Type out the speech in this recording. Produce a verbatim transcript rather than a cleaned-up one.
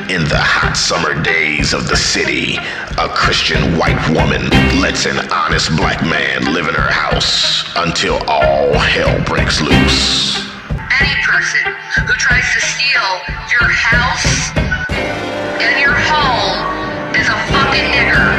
In the hot summer days of the city, a Christian white woman lets an honest black man live in her house until all hell breaks loose. Any person who tries to steal your house and your home is a fucking nigger.